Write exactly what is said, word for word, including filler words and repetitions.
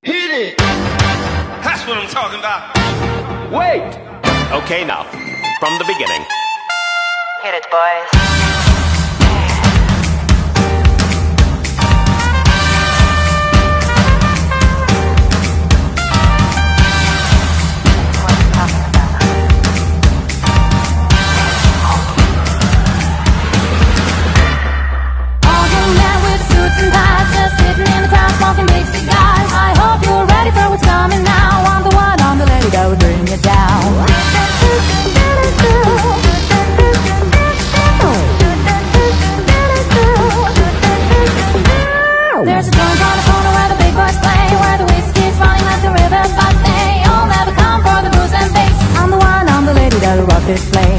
Hit it! That's what I'm talking about. Wait! Okay, now, from the beginning. Hit it, boys. There's a joint on the corner where the big boys play, where the whiskey's running like the rivers, but they all never come for the booze and bass. I'm the one, I'm the lady that'll rock this place.